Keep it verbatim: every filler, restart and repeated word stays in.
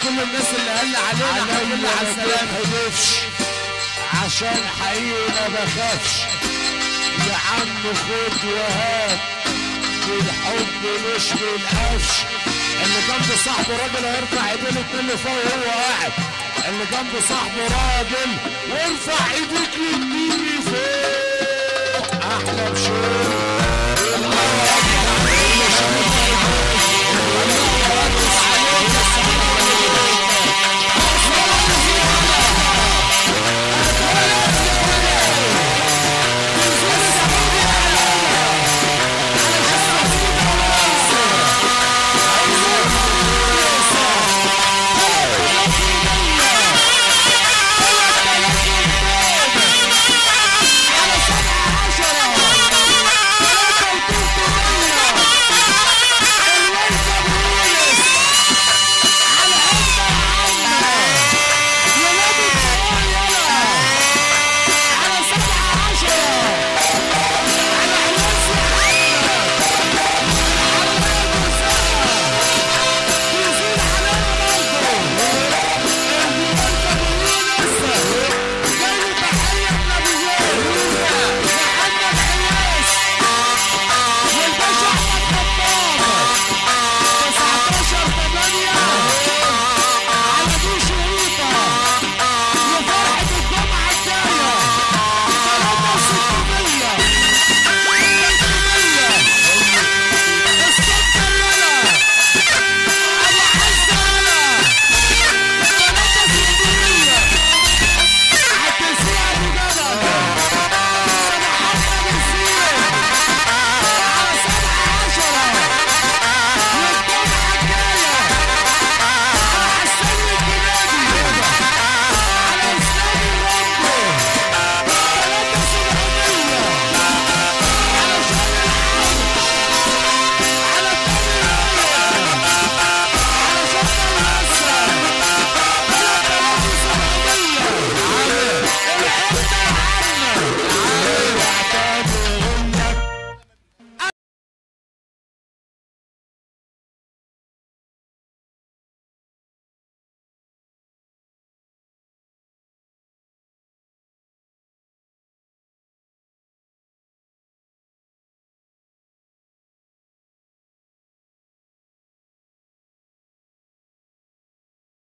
كل الناس اللي قال علينا الحمد لله على السلامه. عشان حقيقي ما بخافش يا عم، خد وهات بالحب مش بالقفش. اللي جنب صاحبه راجل هيرفع ايديه الاتنين لفوق وهو قاعد. اللي جنب صاحبه راجل وارفع ايديك الاتنين لفوق. احلى بشير الله اكبر.